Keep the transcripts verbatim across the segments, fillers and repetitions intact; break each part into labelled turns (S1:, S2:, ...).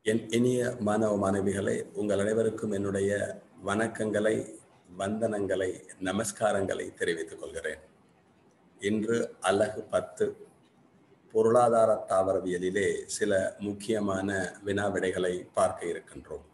S1: என் இனிய மாணவ மாணவிகளே, உங்கள் அனைவருக்கும் என்னுடைய வணக்கங்களை, வந்தனங்களை, நமஸ்காரங்களை தெரிவித்துக் கொள்கிறேன். இன்று அலகு பத்து பொருளாதார தாவரவியலிலே சில முக்கியமான வினாவிடைகளை பார்க்க இருக்கின்றோம்.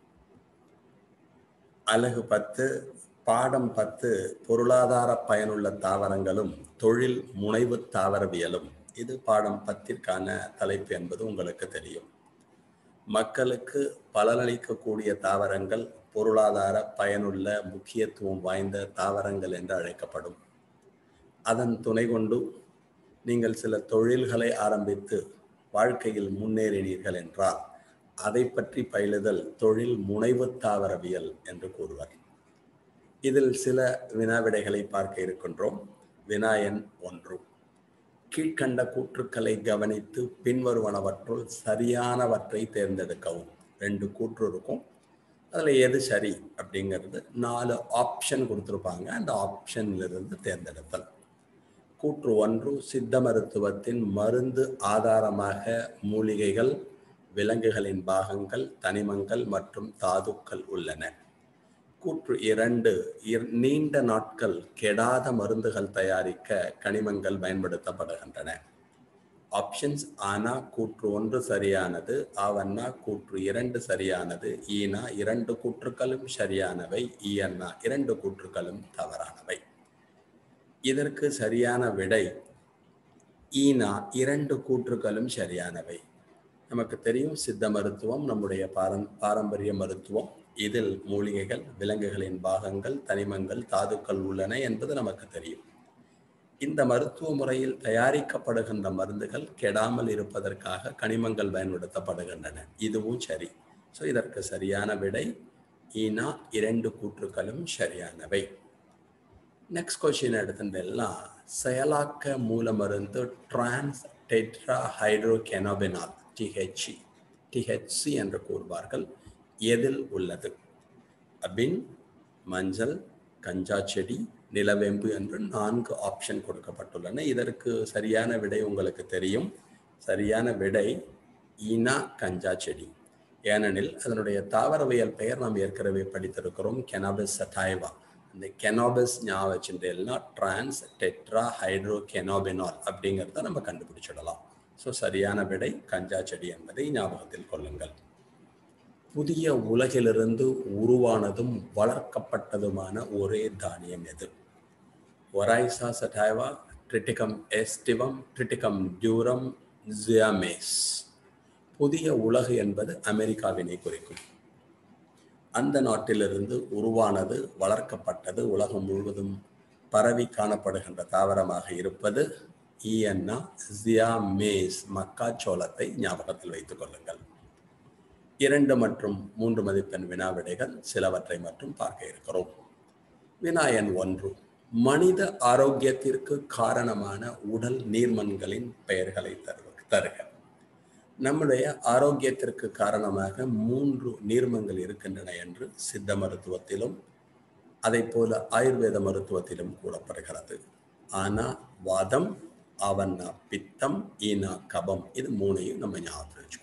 S1: அலகு பத்து பாடம் பத்து பொருளாதார பயனுள்ள தாவரங்களும் தொழில் முனைவு தாவரவியலும். இது பாடம் பத்திற்கான தலைப்பு என்பது உங்களுக்கு தெரியும். மக்களுக்கு பலனளிக்கக்கூடிய தாவரங்கள் பொருளாதார பயனுள்ள முக்கியத்துவம் வாய்ந்த தாவரங்கள் என்று அழைக்கப்படும். அதன் துணை கொண்டு நீங்கள் சில தொழில்களை ஆரம்பித்து வாழ்க்கையில் முன்னேறினீர்கள் என்றால் அதை பற்றி பயிலுதல் தொழில் முனைவு தாவரவியல் என்று கூறுவர். இதில் சில வினாவிடைகளை பார்க்க இருக்கின்றோம். வினா எண் ஒன்று. கீழ்கண்ட கூற்றுக்களை கவனித்து பின்வருவனவற்றுள் சரியானவற்றை தேர்ந்தெடுக்கவும். ரெண்டு கூற்று இருக்கும், அதில் எது சரி அப்படிங்கிறது நாலு ஆப்ஷன் கொடுத்துருப்பாங்க. அந்த ஆப்ஷன்லிருந்து தேர்ந்தெடுத்தல். கூற்று ஒன்று, சித்த மருத்துவத்தின் மருந்து ஆதாரமாக மூலிகைகள், விலங்குகளின் பாகங்கள், தனிமங்கள் மற்றும் தாதுக்கள் உள்ளன. கூற்று இரண்டு, நீண்ட நாட்கள் கெடாத மருந்துகள் தயாரிக்க கனிமங்கள் பயன்படுத்தப்படுகின்றன. ஆப்ஷன்ஸ் ஆனா கூற்று ஒன்று சரியானது, ஆவண்ணா கூற்று இரண்டு சரியானது, ஈனா இரண்டு கூற்றுக்களும் சரியானவை, ஈயண்ணா இரண்டு கூற்றுக்களும் தவறானவை. இதற்கு சரியான விடை ஈனா இரண்டு கூற்றுக்களும் சரியானவை. நமக்கு தெரியும், சித்த மருத்துவம் நம்முடைய பாரம் பாரம்பரிய மருத்துவம். இதில் மூலிகைகள், விலங்குகளின் பாகங்கள், தனிமங்கள், தாதுக்கள் உள்ளன என்பது நமக்கு தெரியும். இந்த மருத்துவ முறையில் தயாரிக்கப்படுகின்ற மருந்துகள் கெடாமல் இருப்பதற்காக கனிமங்கள் பயன்படுத்தப்படுகின்றன. இதுவும் சரி. ஸோ இதற்கு சரியான விடை ஈனா இரண்டு கூற்றுக்களும் சரியானவை. நெக்ஸ்ட் கொஸ்டின் எடுத்துட்டெல்லாம், செயலாக்க மூல மருந்து trans tetrahydrocannabinol THC THC என்று கூறுவார்கள். எதில் உள்ளது? அபின், மஞ்சள், கஞ்சா செடி, நிலவேம்பு என்று நான்கு ஆப்ஷன் கொடுக்கப்பட்டுள்ளன. இதற்கு சரியான விடை உங்களுக்கு தெரியும். சரியான விடை ஈனா கஞ்சா செடி. ஏனெனில் அதனுடைய தாவரவியல் பெயர் நாம் ஏற்கனவே படித்திருக்கிறோம், கெனாபிஸ் சடைவா. இந்த கெனாபிஸ் ஞாபகம் வச்சுட்டேன்னா டிரான்ஸ் டெட்ரா ஹைட்ரோ கெனோபினால் அப்படிங்கிறத நம்ம கண்டுபிடிச்சிடலாம். ஸோ சரியான விடை கஞ்சா செடி என்பதை ஞாபகத்தில் கொள்ளுங்கள். புதிய உலகிலிருந்து உருவானதும் வளர்க்கப்பட்டதுமான ஒரே தானியம் எது? Oryza sativa, Triticum aestivum, Triticum durum, Zea mays. புதிய உலகு என்பது அமெரிக்காவினை குறிக்கும். அந்த நாட்டிலிருந்து உருவானது, வளர்க்கப்பட்டது, உலகம் முழுவதும் பரவி காணப்படுகின்ற தாவரமாக இருப்பது ஈயன்னா ஜியாமேஸ். மக்காச்சோளத்தை ஞாபகத்தில் வைத்துக் கொள்ளுங்கள். இரண்டு மற்றும் மூன்று மதிப்பெண் வினாவிடைகள் சிலவற்றை மட்டும் பார்க்க இருக்கிறோம். வினா எண் ஒன்று, மனித ஆரோக்கியத்திற்கு காரணமான உடல் நீர்மன்களின் பெயர்களை தருக. நம்முடைய ஆரோக்கியத்திற்கு காரணமாக மூன்று நீர்மங்கள் இருக்கின்றன என்று சித்த மருத்துவத்திலும் அதை போல ஆயுர்வேத மருத்துவத்திலும் கூறப்படுகிறது. ஆனா வாதம், அவன்னா பித்தம், ஈனா கபம். இது மூணையும் நம்ம ஞாபகத்தில் வச்சுக்கோங்க.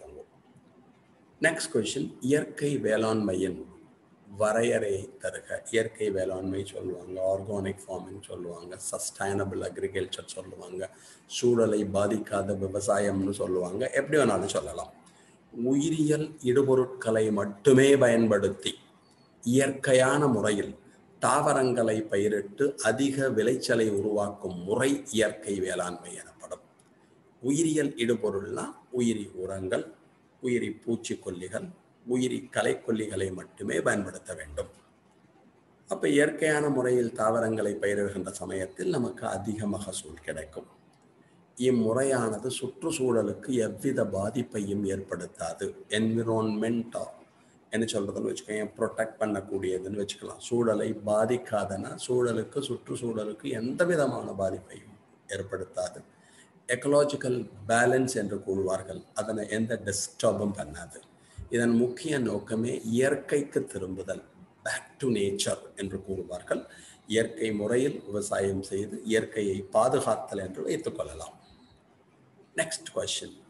S1: நெக்ஸ்ட் கொஸ்டின், இயற்கை வேளாண்மையின் வரையறை தருக. இயற்கை வேளாண்மை சொல்லுவாங்க, ஆர்கானிக் ஃபார்மிங் சொல்லுவாங்க, சஸ்டைனபிள் அக்ரிகல்ச்சர் சொல்லுவாங்க, சூழலை பாதிக்காத விவசாயம்னு சொல்லுவாங்க, எப்படி வேணாலும் சொல்லலாம். உயிரியல் இடுபொருட்களை மட்டுமே பயன்படுத்தி இயற்கையான முறையில் தாவரங்களை பயிரிட்டு அதிக விளைச்சலை உருவாக்கும் முறை இயற்கை வேளாண்மை எனப்படும். உயிரியல் இடுபொருள்னா உயிரி உரங்கள், உயிரி பூச்சிக்கொல்லிகள், உயிரி களைக்கொல்லிகளை மட்டுமே பயன்படுத்த வேண்டும். அப்போ இயற்கையான முறையில் தாவரங்களை பயிரிடுகின்ற சமயத்தில் நமக்கு அதிக மகசூல் கிடைக்கும். இம்முறையானது சுற்றுச்சூழலுக்கு எவ்வித பாதிப்பையும் ஏற்படுத்தாது. என்விரான்மெண்ட் என்ன சொல்றதுன்னு வச்சுக்கோங்க, ப்ரொடெக்ட் பண்ணக்கூடியதுன்னு வச்சுக்கலாம். சூழலை பாதிக்காதனா சூழலுக்கு, சுற்றுச்சூழலுக்கு எந்த விதமான பாதிப்பையும் ஏற்படுத்தாது. எக்கலாஜிக்கல் பேலன்ஸ் என்று கூறுவார்கள், அதனை எந்த டிஸ்டர்பும் பண்ணாது. இதன் முக்கிய நோக்கமே இயற்கைக்கு திரும்புதல், பேக் டு நேச்சர் என்று கூறுவார்கள். இயற்கை முறையில் விவசாயம் செய்து இயற்கையை பாதுகாத்தல் என்று வைத்துக் கொள்ளலாம். நெக்ஸ்ட் கொஸ்டின்,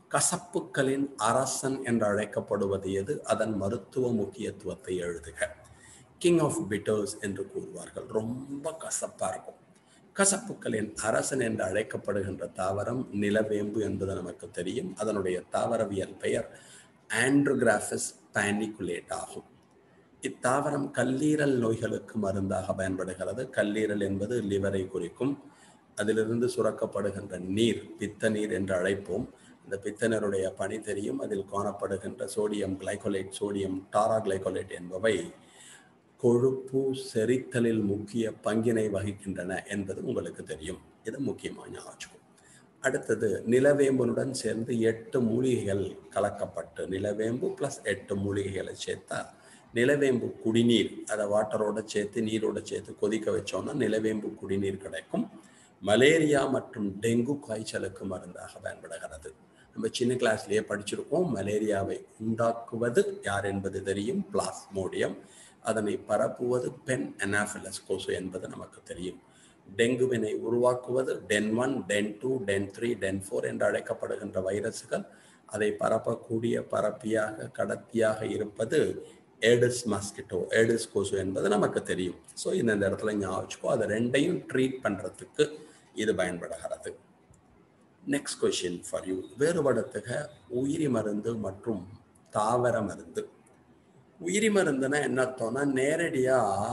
S1: கசப்புக்களின் அரசன் என்று அழைக்கப்படுவது எது? அதன் மருத்துவ முக்கியத்துவத்தை எழுதுக. கிங் ஆஃப் பிட்டர்ஸ் என்று கூறுவார்கள். ரொம்ப கசப்பா இருக்கும். கசப்புக்களின் அரசன் என்று அழைக்கப்படுகின்ற தாவரம் நிலவேம்பு என்பது நமக்கு தெரியும். அதனுடைய தாவரவியல் பெயர் ஆண்ட்ரோகிராஃபிஸ் பானிகுலேட் ஆகும். இத்தாவரம் கல்லீரல் நோய்களுக்கு மருந்தாக பயன்படுகிறது. கல்லீரல் என்பது லிவரை குறிக்கும். அதிலிருந்து சுரக்கப்படுகின்ற நீர் பித்த நீர் என்று அழைப்போம். இந்த பித்த நீருடைய பணி தெரியும். அதில் காணப்படுகின்ற sodium glycocholate, sodium taurocholate என்பவை கொழுப்பு செரித்தலில் முக்கிய பங்கினை வகிக்கின்றன என்பது உங்களுக்கு தெரியும். இது முக்கியமாக ஞாபகம். அடுத்தது நிலவேம்புடன் சேர்ந்து எட்டு மூலிகைகள் கலக்கப்பட்டு, நிலவேம்பு பிளஸ் எட்டு மூலிகைகளை சேர்த்தா நிலவேம்பு குடிநீர், அதை வாட்டரோட சேர்த்து நீரோட சேர்த்து கொதிக்க வச்சோம்னா நிலவேம்பு குடிநீர் கிடைக்கும். மலேரியா மற்றும் டெங்கு காய்ச்சலுக்கு மருந்தாக பயன்படுகிறது. நம்ம சின்ன கிளாஸ்லேயே படிச்சிருக்கோம். மலேரியாவை உண்டாக்குவது யார் என்பது தெரியும், பிளாஸ்மோடியம். அதனை பரப்புவது பென் அனாஃபிலஸ் கொசு என்பது நமக்கு தெரியும். டெங்குவினை உருவாக்குவது DEN one, DEN two, DEN three, DEN four என்று அழைக்கப்படுகின்ற வைரசுகள். அதை பரப்பக்கூடிய பரப்பியாக கடத்தியாக இருப்பது ஏடிஸ் மஸ்கிட்டோ, ஏடிஸ் கொசு என்பது நமக்கு தெரியும். ஸோ இந்த இடத்துல ஞாபகம், அதை ரெண்டையும் ட்ரீட் பண்ணுறதுக்கு இது பயன்படுகிறது. Next question for you. வேறுபடுத்துக உயிரி மருந்து மற்றும் தாவர மருந்து. உயிரி மருந்துனா என்ன அர்த்தம்னா, நேரடியாக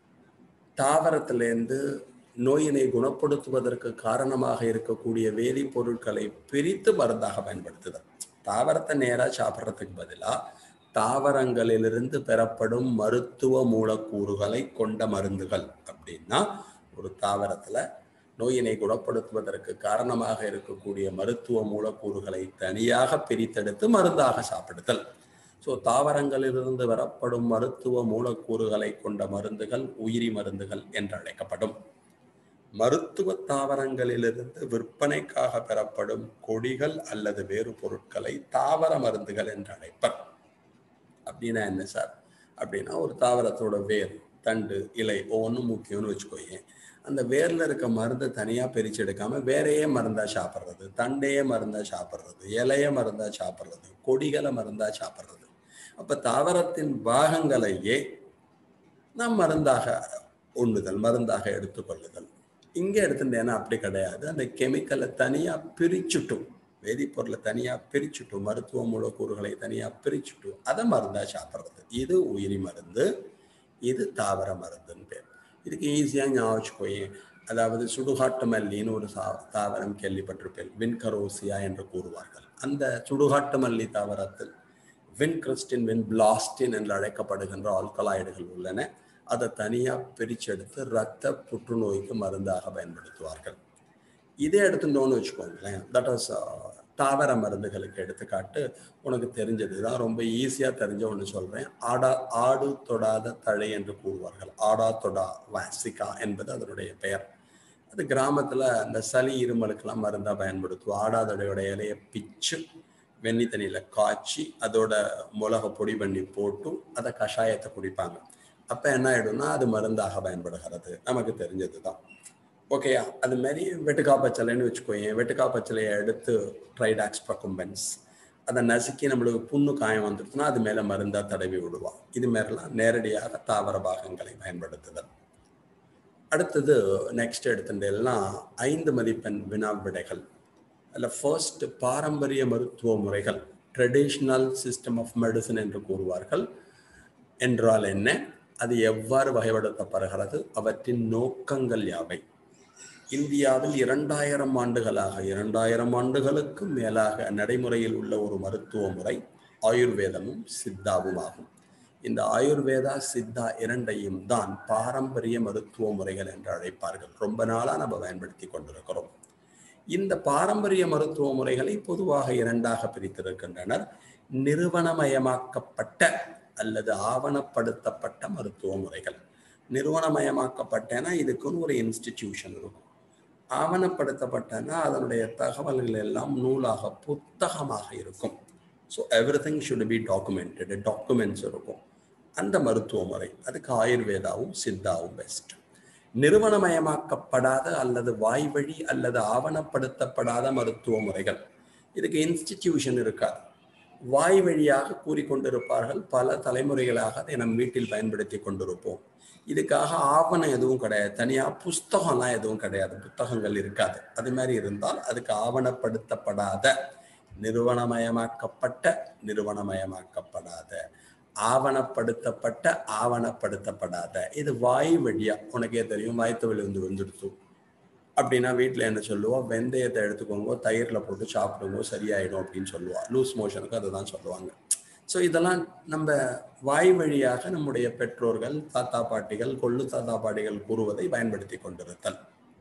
S1: தாவரத்திலேருந்து நோயினை குணப்படுத்துவதற்கு காரணமாக இருக்கக்கூடிய வேதிப்பொருட்களை பிரித்து மருந்தாக பயன்படுத்துதல். தாவரத்தை நேராக சாப்பிட்றதுக்கு பதிலாக தாவரங்களிலிருந்து பெறப்படும் மருத்துவ மூலக்கூறுகளை கொண்ட மருந்துகள். அப்படின்னா ஒரு தாவரத்தில் நோயினை குணப்படுத்துவதற்கு காரணமாக இருக்கக்கூடிய மருத்துவ மூலக்கூறுகளை தனியாக பிரித்தெடுத்து மருந்தாக சாப்பிடுதல். ஸோ தாவரங்களிலிருந்து வரப்படும் மருத்துவ மூலக்கூறுகளை கொண்ட மருந்துகள் உயிரி மருந்துகள் என்று அழைக்கப்படும். மருத்துவ தாவரங்களிலிருந்து விற்பனைக்காக பெறப்படும் கொடிகள் அல்லது வேறு பொருட்களை தாவர மருந்துகள் என்று அழைப்பர். அப்படின்னா என்ன சார்? அப்படின்னா ஒரு தாவரத்தோட வேர், தண்டு, இலை ஒவ்வொன்றும் முக்கியம்னு வச்சுக்கோங்க. அந்த வேரில் இருக்க மருந்தை தனியாக பிரித்து எடுக்காமல் வேறையே மருந்தாக சாப்பிட்றது, தண்டையே மருந்தாக சாப்பிட்றது, இலையை மருந்தாக சாப்பிட்றது, கொடிகளை மருந்தாக சாப்பிட்றது. அப்போ தாவரத்தின் பாகங்களையே நாம் மருந்தாக உண்ணுதல், மருந்தாக எடுத்துக்கொள்ளுதல். இங்கே எடுத்துட்டேன்னா அப்படி கிடையாது. அந்த கெமிக்கலை தனியாக பிரிச்சுட்டும், வேதிப்பொருளை தனியாக பிரிச்சுட்டும், மருத்துவ மூலக்கூறுகளை தனியாக பிரிச்சுட்டும் அதை மருந்தாக சாப்பிட்றது. இது உயிரி மருந்து, இது தாவர மருந்துன்னு பேர். இதுக்கு ஈஸியாக ஞாபகம் போய், அதாவது சுடுகாட்டு மல்லின்னு ஒரு சா தாவரம் கேள்விப்பட்டிருப்பேன், வின்கரோசியா என்று கூறுவார்கள். அந்த சுடுகாட்டு மல்லி தாவரத்தில் வின்கிறிஸ்டின், வின் பிளாஸ்டின் என்று அழைக்கப்படுகின்ற ஆல்கலாய்டுகள் உள்ளன. அதை தனியாக பிரிச்செடுத்து இரத்த புற்றுநோய்க்கு மருந்தாக பயன்படுத்துவார்கள். இதே எடுத்துட்டோன்னு வச்சுக்கோங்களேன், தட் வாஸ் தாவர மருந்துகளுக்கு எடுத்துக்காட்டு உனக்கு தெரிஞ்சது தான், ரொம்ப ஈஸியாக தெரிஞ்ச ஒன்று சொல்கிறேன். ஆடா ஆடு தொடாத தழை என்று கூறுவார்கள். ஆடா தொடா வாசிகா என்பது அதனுடைய பெயர். அது கிராமத்தில் அந்த சளி இருமலுக்கெல்லாம் மருந்தாக பயன்படுத்துவோம். ஆடாதொடையோட இலையை பிச்சு வெண்ணி தண்ணியில் காய்ச்சி அதோட மிளகை பொடி பண்ணி போட்டு அதை கஷாயத்தை குடிப்பாங்க. அப்போ என்ன ஆகிடும்னா அது மருந்தாக பயன்படுகிறது. நமக்கு தெரிஞ்சது தான். ஓகேயா? அது மாதிரி வெட்டுக்கா பச்சலைன்னு வச்சுக்கோங்க. வெட்டுக்கா பச்சலையை எடுத்து ட்ரைடாக்ஸ் ப்ரக்கும்பன்ஸ் அதை நசுக்கி நம்மளுக்கு புண்ணு காயம் வந்துடுச்சுன்னா அது மேலே மருந்தாக தடவி விடுவான். இது மாதிரிலாம் நேரடியாக தாவர பாகங்களை பயன்படுத்துதல். அடுத்தது நெக்ஸ்ட் எடுத்துட்டெல்லாம் ஐந்து மதிப்பெண் வினா விடைகள். அதில் ஃபர்ஸ்ட், பாரம்பரிய மருத்துவ முறைகள், ட்ரெடிஷ்னல் சிஸ்டம் ஆஃப் மெடிசன் என்று கூறுவார்கள் என்றால் என்ன? அது எவ்வாறு வகைப்படுத்தப்படுகிறது? அவற்றின் நோக்கங்கள் யாவை? இந்தியாவில் இரண்டாயிரம் ஆண்டுகளாக இரண்டாயிரம் ஆண்டுகளுக்கு மேலாக நடைமுறையில் உள்ள ஒரு மருத்துவ முறை ஆயுர்வேதமும் சித்தாவும் ஆகும். இந்த ஆயுர்வேதா சித்தா இரண்டையும் தான் பாரம்பரிய மருத்துவ முறைகள் என்று அழைப்பார்கள். ரொம்ப நாளாக நம்ம பயன்படுத்தி கொண்டிருக்கிறோம். இந்த பாரம்பரிய மருத்துவ முறைகளை பொதுவாக இரண்டாக பிரித்திருக்கின்றனர். நிறுவனமயமாக்கப்பட்ட அல்லது ஆவணப்படுத்தப்பட்ட மருத்துவ முறைகள். நிறுவனமயமாக்கப்பட்டனா இதுக்குன்னு ஒரு இன்ஸ்டிடியூஷன் இருக்கும். ஆவணப்படுத்தப்பட்டனா அதனுடைய தகவல்கள் எல்லாம் நூலாக, புத்தகமாக இருக்கும். So everything should be documented, documents இருக்கும். அந்த மருத்துவ முறை, அதுக்கு ஆயுர்வேதாவும் சித்தாவும் பெஸ்ட். நிறுவனமயமாக்கப்படாத அல்லது வாய்வழி அல்லது ஆவணப்படுத்தப்படாத மருத்துவ முறைகள். இதுக்கு இன்ஸ்டிடியூஷன் இருக்காது. வாய் வழியாக கூறிக்கொண்டிருப்பார்கள். பல தலைமுறைகளாக அதை நம் வீட்டில் பயன்படுத்தி கொண்டிருப்போம். இதுக்காக ஆவணம் எதுவும் கிடையாது, தனியாக புஸ்தகம்லாம் எதுவும் கிடையாது, புத்தகங்கள் இருக்காது. அது மாதிரி இருந்தால் அதுக்கு ஆவணப்படுத்தப்படாத, நிறுவனமயமாக்கப்பட்ட, நிறுவனமயமாக்கப்படாத, ஆவணப்படுத்தப்பட்ட, ஆவணப்படுத்தப்படாத. இது வாய் வழியா, உனக்கே தெரியும், வாய்த்தவழி வந்து வந்துடுத்து அப்படின்னா வீட்டில் என்ன சொல்லுவோம், வெந்தயத்தை எடுத்துக்கோங்க, தயிரில் போட்டு சாப்பிடுங்க, சரியாயிடும் அப்படின்னு சொல்லுவா. லூஸ் மோஷனுக்கு அதை தான் சொல்லுவாங்க. ஸோ இதெல்லாம் நம்ம வாய் வழியாக நம்முடைய பெற்றோர்கள், தாத்தா பாட்டிகள், கொள்ளு தாத்தா பாட்டிகள் கூறுவதை பயன்படுத்தி கொண்டிருத்தல்.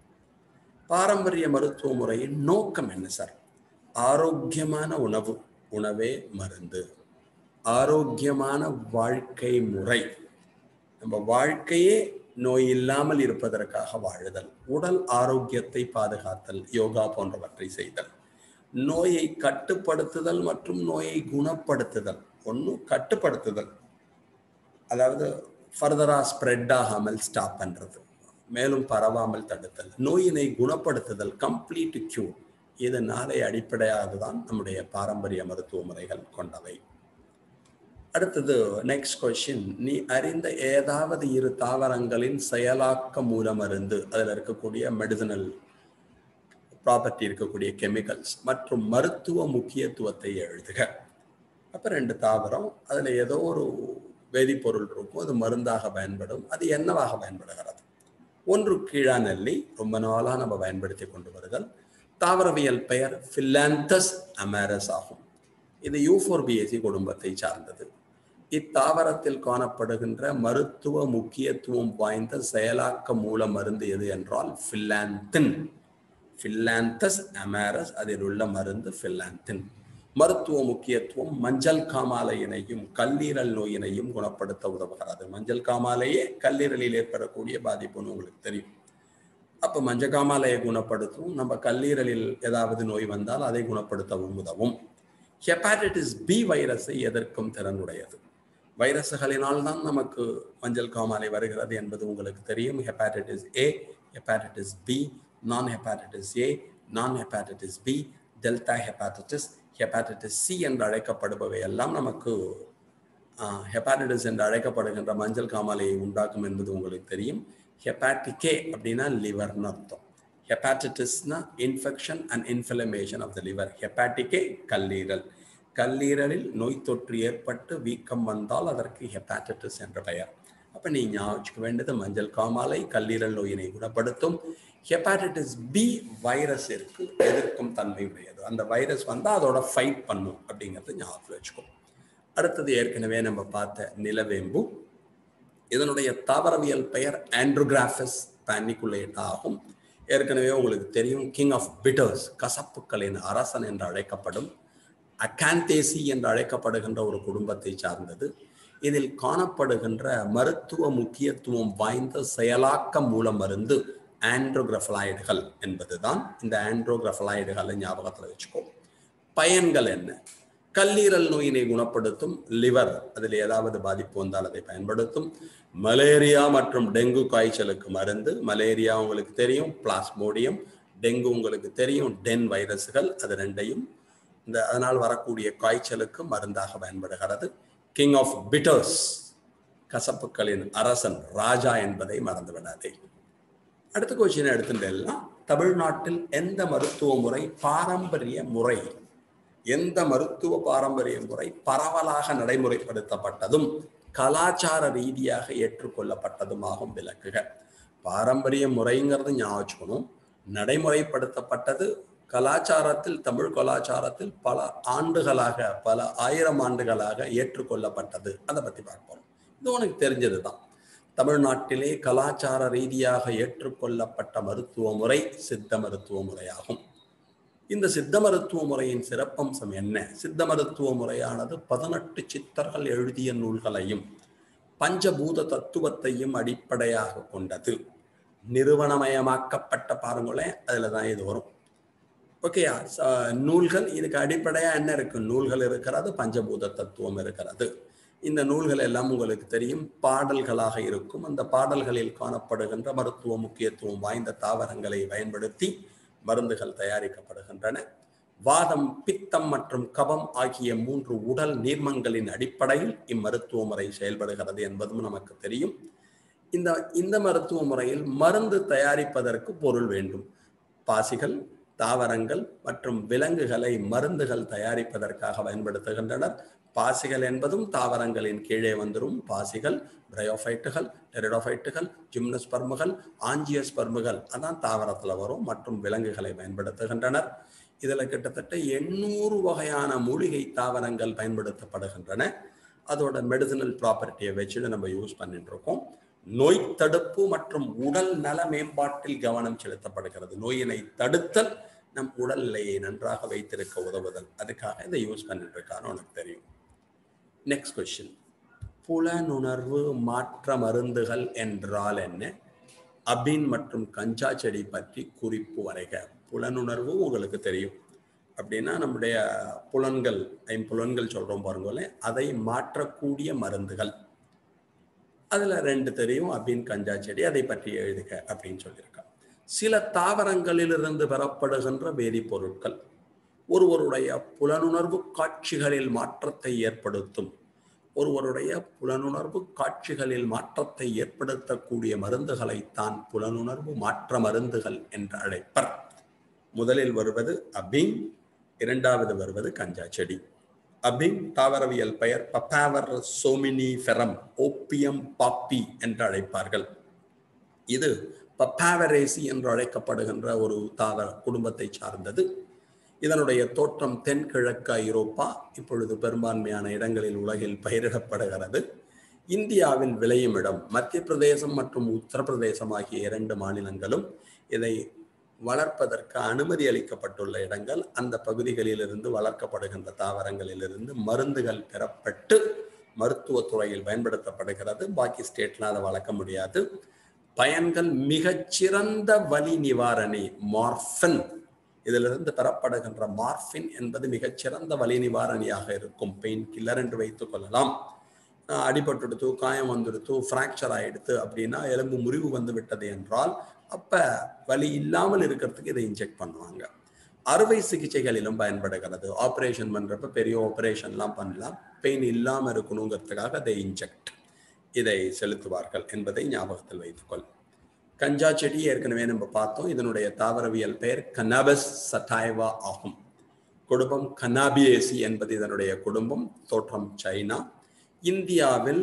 S1: பாரம்பரிய மருத்துவ முறையின் நோக்கம் என்ன சார்? ஆரோக்கியமான உணவு, உணவே மருந்து. ஆரோக்கியமான வாழ்க்கை முறை, நம்ம வாழ்க்கையே நோய் இல்லாமல் இருப்பதற்காக வாழுதல், உடல் ஆரோக்கியத்தை பாதுகாத்தல், யோகா போன்றவற்றை செய்தல், நோயை கட்டுப்படுத்துதல் மற்றும் நோயை குணப்படுத்துதல். ஒன்று கட்டுப்படுத்துதல், அதாவது ஃபர்தரா ஸ்ப்ரெட் ஆகாமல் ஸ்டாப் பண்றது, மேலும் பரவாமல் தடுத்தல். நோயினை குணப்படுத்துதல், கம்ப்ளீட் கியூர். இது நாளை அடிப்படையாக தான் நம்முடைய பாரம்பரிய மருத்துவ முறைகள் கொண்டவை. அடுத்தது நெக்ஸ்ட் கொஸ்டின், நீ அறிந்த ஏதாவது இரு தாவரங்களின் செயலாக்க மூலமருந்து, அதில் இருக்கக்கூடிய மெடிசனல் ப்ராப்பர்ட்டி, இருக்கக்கூடிய கெமிக்கல்ஸ் மற்றும் மருத்துவ முக்கியத்துவத்தை எழுதுக. அப்போ ரெண்டு தாவரம், அதில் ஏதோ ஒரு வேதிப்பொருள் இருக்கும், அது மருந்தாக பயன்படும். அது என்னவாக பயன்படுகிறது? ஒன்று கீழாநெல்லி, ரொம்ப நாளாக நம்ம பயன்படுத்தி கொண்டு வருதல். தாவரவியல் பெயர் ஃபிலாந்தஸ் அமேரஸ் ஆகும். இது யூஃபோர்பியேசி குடும்பத்தை சார்ந்தது. இத்தாவரத்தில் காணப்படுகின்ற மருத்துவ முக்கியத்துவம் வாய்ந்த செயலாக்க மூல மருந்து எது என்றால் ஃபிலாந்தின். ஃபிலாந்தஸ் அமேரஸ், அதில் உள்ள மருந்து ஃபிலாந்தின். மருத்துவ முக்கியத்துவம் மஞ்சள் காமாலையினையும் கல்லீரல் நோயினையும் குணப்படுத்த உதவுகிறது. மஞ்சள் காமாலையே கல்லீரலில் ஏற்படக்கூடிய பாதிப்புன்னு உங்களுக்கு தெரியும். அப்போ மஞ்சள் காமாலையை குணப்படுத்தும், நம்ம கல்லீரலில் ஏதாவது நோய் வந்தால் அதை குணப்படுத்தவும் உதவும். ஹெப்பாட்டிட்டிஸ் பி வைரஸை எதிர்க்கும் திறனுடையது. வைரஸுகளினால் தான் நமக்கு மஞ்சள் காமாலை வருகிறது என்பது உங்களுக்கு தெரியும். Hepatitis A, hepatitis B, non hepatitis A, non hepatitis B, delta hepatitis, hepatitis C என்று அழைக்கப்படுபவை எல்லாம் நமக்கு ஹெப்பாட்டிட்டிஸ் என்று அழைக்கப்படுகின்ற மஞ்சள் காமாலையை உண்டாக்கும் என்பது உங்களுக்கு தெரியும். ஹெப்பாட்டிகே அப்படின்னா லிவர்னு அர்த்தம். ஹெப்பாட்டிட்டிஸ்னா infection and inflammation of the liver. ஹெப்பாட்டிகே கல்லீரல். கல்லீரலில் நோய் தொற்று ஏற்பட்டு வீக்கம் வந்தால் அதற்கு ஹெப்பாட்டிட்டிஸ் என்ற பெயர். அப்போ நீ ஞாபகம் வேண்டியது மஞ்சள் காமாலை கல்லீரல் நோயினை குணப்படுத்தும். ஹெப்பாட்டிட்டிஸ் பி வைரஸ் இருக்கு, எதிர்க்கும் தன்மை உடையது. அந்த வைரஸ் வந்தால் அதோட ஃபைட் பண்ணும் அப்படிங்கிறது ஞாபகம் வச்சுக்கோ. அடுத்தது ஏற்கனவே நம்ம பார்த்த நிலவேம்பு. இதனுடைய தாவரவியல் பெயர் ஆண்ட்ரோகிராஃபஸ் பானிகுலேட் ஆகும். ஏற்கனவே உங்களுக்கு தெரியும், கிங் ஆஃப் பிட்டர்ஸ், கசப்புக்களின் அரசன் என்று அழைக்கப்படும். அகாந்தேசி என்று அழைக்கப்படுகின்ற ஒரு குடும்பத்தை சார்ந்தது. இதில் காணப்படுகின்ற மருத்துவ முக்கியத்துவம் வாய்ந்த செயலாக்க மூல மருந்து ஆண்ட்ரோகிராஃபலாய்டுகள் என்பதுதான். இந்த ஆண்ட்ரோகிராஃபலாய்டுகளை ஞாபகத்தில் வச்சுக்கோ. பயன்கள் என்ன? கல்லீரல் நோயினை குணப்படுத்தும். லிவர், அதில் ஏதாவது பாதிப்பு வந்தால் அதை பயன்படுத்தும். மலேரியா மற்றும் டெங்கு காய்ச்சலுக்கு மருந்து. மலேரியா உங்களுக்கு தெரியும், பிளாஸ்மோடியம். டெங்கு உங்களுக்கு தெரியும், டென் வைரஸ்கள். அது ரெண்டையும் இந்த அதனால் வரக்கூடிய காய்ச்சலுக்கு மருந்தாக பயன்படுகிறது. கிங் ஆஃப் பிட்டர்ஸ், கசப்புக்களின் அரசன், ராஜா என்பதை மறந்து விடாதே. அடுத்த கொஸ்டின் எடுத்துட்டேன்னா, தமிழ்நாட்டில் எந்த மருத்துவ முறை பாரம்பரிய முறை, எந்த மருத்துவ பாரம்பரிய முறை பரவலாக நடைமுறைப்படுத்தப்பட்டதும் கலாச்சார ரீதியாக ஏற்றுக்கொள்ளப்பட்டதுமாகும் விளக்குக. பாரம்பரிய முறைங்கிறது ஞாபகம் வச்சுக்கணும். நடைமுறைப்படுத்தப்பட்டது கலாச்சாரத்தில், தமிழ் கலாச்சாரத்தில் பல ஆண்டுகளாக, பல ஆயிரம் ஆண்டுகளாக ஏற்றுக்கொள்ளப்பட்டது. அதை பற்றி பார்ப்போம். இது உனக்கு தெரிஞ்சது தான். தமிழ்நாட்டிலே கலாச்சார ரீதியாக ஏற்றுக்கொள்ளப்பட்ட மருத்துவ முறை சித்த மருத்துவ முறையாகும். இந்த சித்த மருத்துவ முறையின் சிறப்பம்சம் என்ன? சித்த மருத்துவ முறையானது பதினெட்டு சித்தர்கள் எழுதிய நூல்களையும் பஞ்சபூத தத்துவத்தையும் அடிப்படையாக கொண்டது. நிறுவனமயமாக்கப்பட்ட, பாருங்களேன், அதில் தான் இது வரும். ஓகேயா? நூல்கள், இதுக்கு அடிப்படையாக என்ன இருக்கு? நூல்கள் இருக்கிறது, பஞ்சபூத தத்துவம் இருக்கிறது. இந்த நூல்கள் எல்லாம் உங்களுக்கு தெரியும், பாடல்களாக இருக்கும். அந்த பாடல்களில் காணப்படுகின்ற மருத்துவ முக்கியத்துவம் வாய்ந்த தாவரங்களை பயன்படுத்தி மருந்துகள் தயாரிக்கப்படுகின்றன. வாதம், பித்தம் மற்றும் கபம் ஆகிய மூன்று உடல் நீர்மங்களின் அடிப்படையில் இம்மருத்துவ முறை செயல்படுகிறது என்பதும் நமக்கு தெரியும். இந்த இந்த மருத்துவ முறையில் மருந்து தயாரிப்பதற்கு பொருள் வேண்டும். பாசிகள், தாவரங்கள் மற்றும் விலங்குகளை மருந்துகள் தயாரிப்பதற்காக பயன்படுத்துகின்றனர். பாசிகள் என்பதும் தாவரங்களின் கீழே வந்துடும். பாசிகள், பிரையோஃபைட்டுகள், டெரிடோஃபைட்டுகள், ஜிம்னோஸ்பர்முகள், ஆஞ்சியோஸ்பர்முகள் அதான் தாவரத்தில் வரும் மற்றும் விலங்குகளை பயன்படுத்துகின்றனர். இதில் கிட்டத்தட்ட எண்ணூறு வகையான மூலிகை தாவரங்கள் பயன்படுத்தப்படுகின்றன. அதோட மெடிசினல் ப்ராப்பர்ட்டியை வச்சுட்டு நம்ம யூஸ் பண்ணிட்டு இருக்கோம். நோய் தடுப்பு மற்றும் உடல் நல மேம்பாட்டில் கவனம் செலுத்தப்படுகிறது. நோயினை தடுத்தல், நம் உடல்நிலையை நன்றாக வைத்திருக்க உதவுதல், அதுக்காக இதை யூஸ் பண்ணிட்டு இருக்கான்னு உனக்கு தெரியும். நெக்ஸ்ட் கொஸ்டின், புலனுணர்வு மாற்ற மருந்துகள் என்றால் என்ன? அபின் மற்றும் கஞ்சா செடி பற்றி குறிப்பு வரைக. புலனுணர்வு உங்களுக்கு தெரியும் அப்படின்னா நம்முடைய புலன்கள், ஐம்புலன்கள் சொல்றோம் பாருங்களேன், அதை மாற்றக்கூடிய மருந்துகள். அதுல ரெண்டு தெரியும், அபின், கஞ்சா செடி. அதை பற்றி எழுதுக அப்படின்னு சொல்லியிருக்காங்க. சில தாவரங்களிலிருந்து பெறப்படுகின்ற வேதிப்பொருட்கள் ஒருவருடைய புலனுணர்வு காட்சிகளில் மாற்றத்தை ஏற்படுத்தும். ஒருவருடைய புலனுணர்வு காட்சிகளில் மாற்றத்தை ஏற்படுத்தக்கூடிய மருந்துகளை தான் புலனுணர்வு மாற்ற மருந்துகள் என்று அழைப்பர். முதலில் வருவது அபின், இரண்டாவது வருவது கஞ்சா செடி. அபின் தாவரவியல் பெயர் பப்பாவர் சோமினிஃபெரம், ஓப்பியம் பாப்பி என்று அழைப்பார்கள். இது பப்பாவரேசி என்று அழைக்கப்படுகின்ற ஒரு தாவர குடும்பத்தை சார்ந்தது. இதனுடைய தோற்றம் தென்கிழக்கு ஐரோப்பா, இப்பொழுது பெரும்பான்மையான இடங்களில் உலகில் பயிரிடப்படுகிறது. இந்தியாவில் விளையும் இடம் மத்திய பிரதேசம் மற்றும் உத்தரப்பிரதேசம் ஆகிய இரண்டு மாநிலங்களும் இதை வளர்ப்பதற்கு அனுமதி அளிக்கப்பட்டுள்ள இடங்கள். அந்த பகுதிகளிலிருந்து வளர்க்கப்படுகின்ற தாவரங்களிலிருந்து மருந்துகள் பெறப்பட்டு மருத்துவத்துறையில் பயன்படுத்தப்படுகிறது. பாக்கி ஸ்டேட்ல அதை வளர்க்க முடியாது. பயன்கள் மிகச்சிறந்த வலி நிவாரணி மார்பின். இதிலிருந்து பெறப்படுகின்ற மார்பின் என்பது மிகச்சிறந்த வலி நிவாரணியாக இருக்கும். பெயின் கில்லர் என்று வைத்துக் கொள்ளலாம். அடிபட்டுடுத்து, காயம் வந்துடுத்து, ஃப்ராக்சர் ஆகிடுத்து அப்படின்னா, எலும்பு முறிவு வந்து விட்டது என்றால் அப்போ வலி இல்லாமல் இருக்கிறதுக்கு இதை இன்ஜெக்ட் பண்ணுவாங்க. அறுவை சிகிச்சைகளிலும் பயன்படுகிறது. ஆப்ரேஷன் பண்ணுறப்ப பெரிய ஆப்ரேஷன்லாம் பண்ணலாம். பெயின் இல்லாமல் இருக்கணுங்கிறதுக்காக அதை இன்ஜெக்ட் இதை செலுத்துவார்கள் என்பதை ஞாபகத்தில் வைத்துக்கொள். கஞ்சா செடி ஏற்கனவே நம்ம பார்த்தோம். இதனுடைய தாவரவியல் பெயர் கனாபஸ் சட்டைவா ஆகும். குடும்பம் கனாபியேசி என்பது இதனுடைய குடும்பம். தோற்றம் சைனா. இந்தியாவில்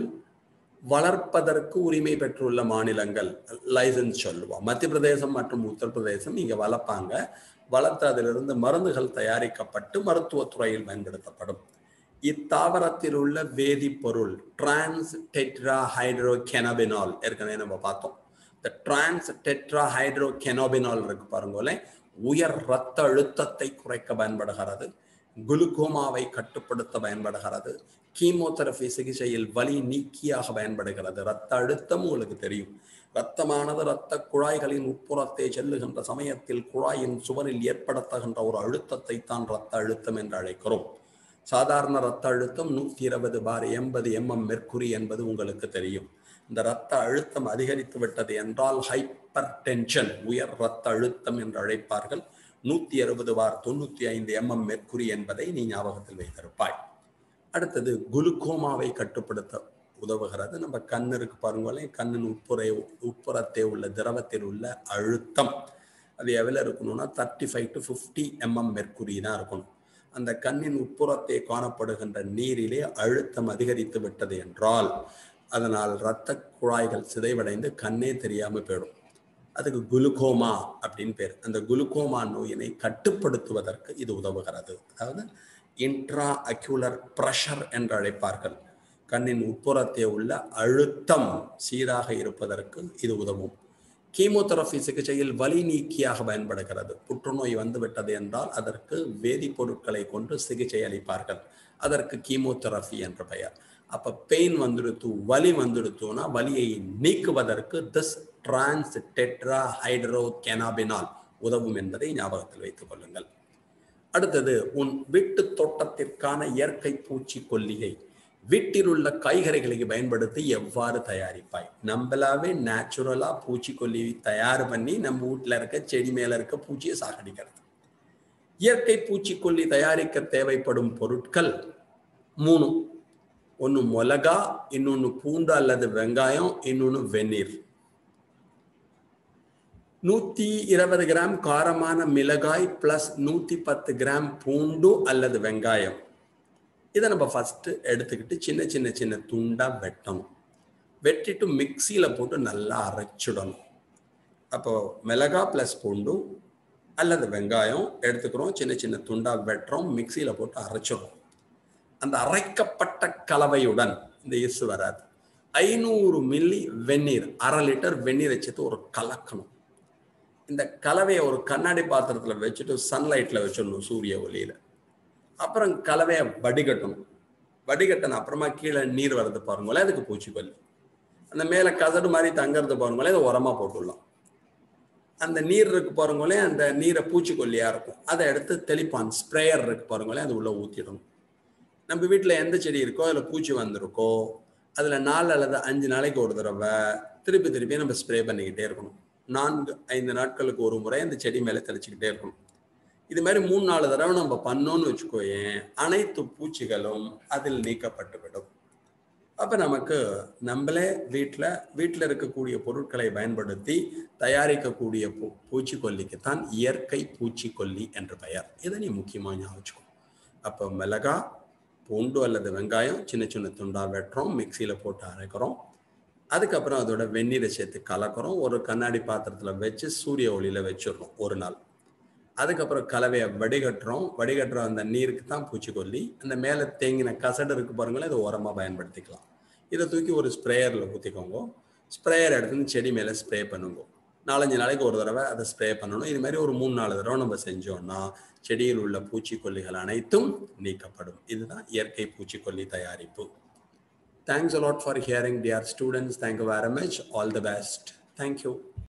S1: வளர்ப்பதற்கு உரிமை பெற்றுள்ள மாநிலங்கள் லைசன்ஸ் சொல்லுவோம். மத்திய பிரதேசம் மற்றும் உத்தரப்பிரதேசம் இங்கே வளர்ப்பாங்க. வளர்த்து அதிலிருந்து மருந்துகள் தயாரிக்கப்பட்டு மருத்துவத்துறையில் பயன்படுத்தப்படும். இத்தாவரத்தில் உள்ள வேதிப்பொருள் டிரான்ஸ் டெட்ரா ஹைட்ரோ கெனபினால் ஏற்கனவே நம்ம பார்த்தோம். இந்த டிரான்ஸ் டெட்ரா ஹைட்ரோ கெனபினால் இருக்கு பாருங்களேன், உயர் இரத்த அழுத்தத்தை குறைக்க பயன்படுகிறது. குளுக்கோமாவை கட்டுப்படுத்த பயன்படுகிறது. கீமோதெரபி சிகிச்சையில் வலி நீக்கியாக பயன்படுகிறது. இரத்த அழுத்தம் உங்களுக்கு தெரியும். இரத்தமானது இரத்த குழாய்களின் உட்புறத்தை செல்லுகின்ற சமயத்தில் குழாயின் சுவரில் ஏற்படுத்துகின்ற ஒரு அழுத்தத்தை தான் இரத்த அழுத்தம் என்று அழைக்கிறோம். சாதாரண இரத்த அழுத்தம் நூற்றி இருபது பார் எண்பது எம்எம் மெர்க்குரி என்பது உங்களுக்கு தெரியும். இந்த இரத்த அழுத்தம் அதிகரித்து விட்டது என்றால் ஹைப்பர் டென்ஷன், உயர் இரத்த அழுத்தம் என்று அழைப்பார்கள். நூற்றி அறுபது பார் தொண்ணூற்றி ஐந்து எம்எம் மெர்க்குரி என்பதை நீ ஞாபகத்தில் வைத்திருப்பாய். அடுத்தது குளுக்கோமாவை கட்டுப்படுத்த உதவுகிறது. நம்ம கண்ணு இருக்கு பாருங்களேன், கண்ணின் உட்புறை உட்புறத்தே உள்ள திரவத்தில் உள்ள அழுத்தம் அது எவ்வளோ இருக்கணும்னா thirty five to fifty mm mercury தான் இருக்கணும். அந்த கண்ணின் உட்புறத்தை காணப்படுகின்ற நீரிலே அழுத்தம் அதிகரித்து விட்டது என்றால் அதனால் இரத்த குழாய்கள் சிதைவடைந்து கண்ணே தெரியாமல் போயிடும். அதுக்கு குளுக்கோமா அப்படின்னு பேர். அந்த குளுக்கோமா நோயினை கட்டுப்படுத்துவதற்கு இது உதவுகிறது. அதாவது இன்ட்ரா அக்யூலர் ப்ரெஷர் என்று அழைப்பார்கள். கண்ணின் உட்புறத்தே உள்ள அழுத்தம் சீராக இருப்பதற்கு இது உதவும். கீமோதெரபி சிகிச்சையில் வலி நீக்கியாக பயன்படுகிறது. புற்றுநோய் வந்துவிட்டது என்றால் அதற்கு வேதிப்பொருட்களை கொண்டு சிகிச்சை அளிப்பார்கள். அதற்கு கீமோதெரபி என்ற பெயர். அப்போ பெயின் வந்துடுத்து, வலி வந்துடுத்துனா வலியை நீக்குவதற்கு this trans tetrahydrocannabinol உதவும் என்பதை ஞாபகத்தில் வைத்துக் கொள்ளுங்கள். அடுத்தது, உன் வீட்டு தோட்டத்திற்கான இயற்கை பூச்சிக்கொல்லியை வீட்டில் உள்ள காய்கறிகளுக்கு பயன்படுத்தி எவ்வாறு தயாரிப்பாய்? நம்மளாவே நேச்சுரலா பூச்சிக்கொல்லி தயார் பண்ணி நம்ம வீட்டில் இருக்க செடி மேல இருக்க பூச்சியை சாகடிக்கிறது. இயற்கை பூச்சிக்கொல்லி தயாரிக்க தேவைப்படும் பொருட்கள் மூணு. ஒன்று மிளகா, இன்னொன்று பூண்டு அல்லது வெங்காயம், இன்னொன்று வெந்நீர். நூற்றி இருபது கிராம் காரமான மிளகாய் பிளஸ் நூற்றி பத்து கிராம் பூண்டு அல்லது வெங்காயம். இதை நம்ம ஃபஸ்ட்டு எடுத்துக்கிட்டு சின்ன சின்ன சின்ன துண்டாக வெட்டணும். வெட்டிட்டு மிக்சியில் போட்டு நல்லா அரைச்சிடணும். அப்போது மிளகா ப்ளஸ் பூண்டு அல்லது வெங்காயம் எடுத்துக்கிறோம், சின்ன சின்ன துண்டாக வெட்டுறோம், மிக்சியில் போட்டு அரைச்சிடுறோம். அந்த அரைக்கப்பட்ட கலவையுடன் இந்த இசு வராது. ஐநூறு மில்லி வெந்நீர், அரை லிட்டர் வெந்நீரை சேர்த்து ஒரு கலக்கணும். இந்த கலவையை ஒரு கண்ணாடி பாத்திரத்தில் வச்சுட்டு சன்லைட்டில் வச்சிடணும், சூரிய ஒளியில். அப்புறம் கலவையை வடிகட்டணும். வடிகட்டின அப்புறமா கீழே நீர் வர்றது பாருங்களேன், அதுக்கு பூச்சிக்கொல்லி. அந்த மேலே கசடு மாதிரி தங்கிறது பாருங்களேன், அதை உரமாக போட்டுடலாம். அந்த நீர் இருக்கு பாருங்களேன், அந்த நீரை பூச்சிக்கொல்லியாக இருக்கும், அதை எடுத்து தெளிப்பான் ஸ்ப்ரேயர் இருக்கு பாருங்களேன், அது உள்ளே ஊற்றிடணும். நம்ம வீட்டில் எந்த செடி இருக்கோ அதில் பூச்சி வந்திருக்கோ அதில் நாலு அல்லது அஞ்சு நாளைக்கு ஒரு தடவை திருப்பி திருப்பி நம்ம ஸ்ப்ரே பண்ணிக்கிட்டே இருக்கணும். நான்கு ஐந்து நாட்களுக்கு ஒரு முறை அந்த செடி மேலே தெளிச்சுக்கிட்டே இருக்கணும். இது மாதிரி மூணு நாலு தடவை நம்ம பண்ணோன்னு வச்சுக்கோயேன், அனைத்து பூச்சிகளும் அதில் நீக்கப்பட்டுவிடும். அப்போ நமக்கு நம்மளே வீட்டில் வீட்டில் இருக்கக்கூடிய பொருட்களை பயன்படுத்தி தயாரிக்கக்கூடிய பூ பூச்சிக்கொல்லிக்குத்தான் இயற்கை பூச்சிக்கொல்லி என்று பெயர். இதை நீ முக்கியமாக ஞாபகம் வச்சுக்கோ. அப்போ மிளகா, பூண்டு அல்லது வெங்காயம் சின்ன சின்ன துண்டாக வெட்டுறோம், மிக்சியில் போட்டு அரைக்கிறோம். அதுக்கப்புறம் அதோட வெந்நீரை சேர்த்து கலக்கிறோம், ஒரு கண்ணாடி பாத்திரத்தில் வச்சு சூரிய ஒளியில் வச்சிடுறோம் ஒரு நாள். அதுக்கப்புறம் கலவையை வடிகட்டுறோம். வடிகட்டுற அந்த நீருக்கு தான் பூச்சிக்கொல்லி. அந்த மேலே தேங்கின கசடு இருக்கு பாருங்களேன், இதை உரமாக பயன்படுத்திக்கலாம். இதை தூக்கி ஒரு ஸ்ப்ரேயரில் ஊற்றிக்கோங்க. ஸ்ப்ரேயர் எடுத்துன்னு செடி மேலே ஸ்ப்ரே பண்ணுங்க. நாலஞ்சு நாளைக்கு ஒரு தடவை அதை ஸ்ப்ரே பண்ணணும். இது மாதிரி ஒரு மூணு நாலு தடவை நம்ம செஞ்சோம்னா செடியில் உள்ள பூச்சிக்கொல்லிகள் அனைத்தும் நீக்கப்படும். இதுதான் இயற்கை பூச்சிக்கொல்லி தயாரிப்பு. Thanks a lot for hearing, dear students. Thank you very much. All the best. Thank you.